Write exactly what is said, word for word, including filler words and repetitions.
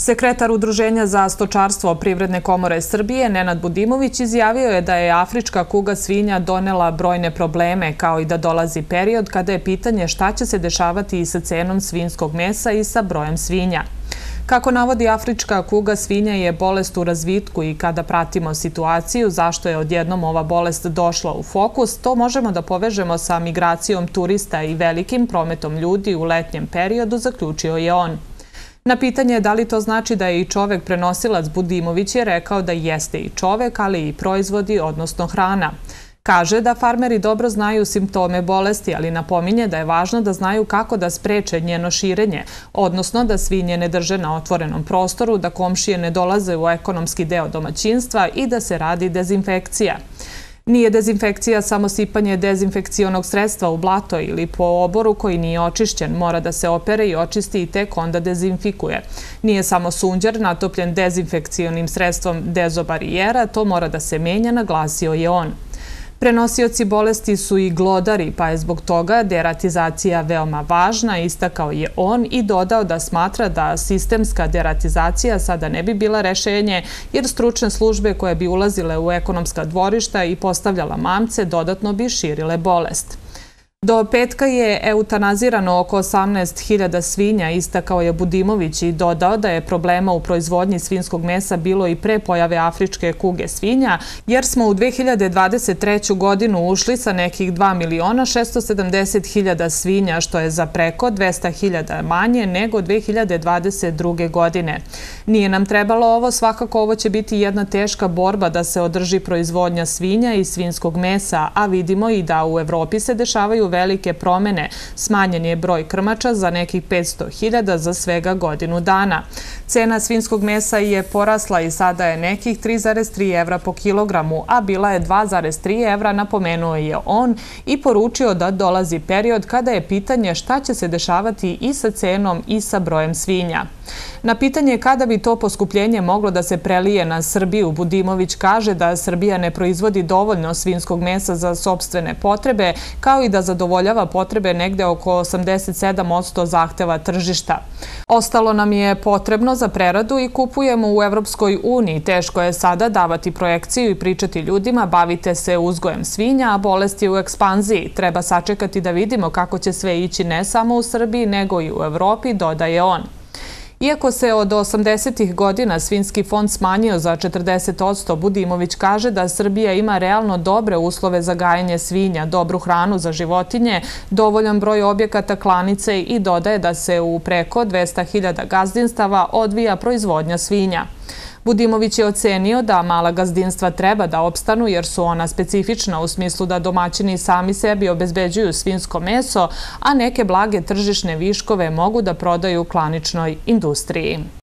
Sekretar Udruženja za stočarstvo Privredne komore Srbije, Nenad Budimović, izjavio je da je afrička kuga svinja donela brojne probleme, kao i da dolazi period kada je pitanje šta će se dešavati i sa cenom svinjskog mesa i sa brojem svinja. Kako navodi, afrička kuga svinja je bolest u razvitku i kada pratimo situaciju zašto je odjednom ova bolest došla u fokus, to možemo da povežemo sa migracijom turista i velikim prometom ljudi u letnjem periodu, zaključio je on. Na pitanje da li to znači da je i čovek prenosilac, Budimović je rekao da jeste i čovek, ali i proizvodi, odnosno hrana. Kaže da farmeri dobro znaju simptome bolesti, ali napominje da je važno da znaju kako da spreče njeno širenje, odnosno da svinje ne drže na otvorenom prostoru, da komšije ne dolaze u ekonomski deo domaćinstva i da se radi dezinfekcija. Nije dezinfekcija samo sipanje dezinfekcionog sredstva u blato ili po oboru koji nije očišćen, mora da se opere i očisti i tek onda dezinfikuje. Nije samo sunđer natopljen dezinfekcionim sredstvom dezobarijera, to mora da se menja, naglasio je on. Prenosioci bolesti su i glodari, pa je zbog toga deratizacija veoma važna, istakao je on i dodao da smatra da sistemska deratizacija sada ne bi bila rešenje, jer stručne službe koje bi ulazile u ekonomska dvorišta i postavljala mamce dodatno bi širile bolest. Do petka je eutanazirano oko osamnaest hiljada svinja, istakao je Budimović i dodao da je problema u proizvodnji svinjskog mesa bilo i pre pojave afričke kuge svinja, jer smo u dve hiljade dvadeset treću. godinu ušli sa nekih dva miliona šesto sedamdeset hiljada svinja, što je za preko dvesta hiljada manje nego dve hiljade dvadeset druge. godine. Nije nam trebalo ovo, svakako ovo će biti jedna teška borba da se održi proizvodnja svinja i svinjskog mesa, a vidimo i da u Evropi se dešavaju velike promene. Smanjen je broj krmača za nekih petsto hiljada za svega godinu dana. Cena svinjskog mesa je porasla i sada je nekih tri zarez tri evra po kilogramu, a bila je dva zarez tri evra, napomenuo je on i poručio da dolazi period kada je pitanje šta će se dešavati i sa cenom i sa brojem svinja. Na pitanje kada bi to poskupljenje moglo da se prelije na Srbiju, Budimović kaže da Srbija ne proizvodi dovoljno svinjskog mesa za sopstvene potrebe, kao i da zadovoljava potrebe negde oko osamdeset sedam posto zahteva tržišta. Ostalo nam je potrebno za preradu i kupujemo u Evropskoj uniji. Teško je sada davati projekciju i pričati ljudima bavite se uzgojem svinja, a bolest je u ekspanziji. Treba sačekati da vidimo kako će sve ići ne samo u Srbiji, nego i u Evropi, dodaje on. Iako se od osamdesetih godina svinjski fond smanjio za četrdeset posto, Budimović kaže da Srbija ima realno dobre uslove za gajanje svinja, dobru hranu za životinje, dovoljan broj objekata klanice i dodaje da se u preko dvesta hiljada gazdinstava odvija proizvodnja svinja. Budimović je ocenio da mala gazdinstva treba da opstanu jer su ona specifična u smislu da domaćini sami sebi obezbeđuju svinjsko meso, a neke blage tržišne viškove mogu da prodaju klaničnoj industriji.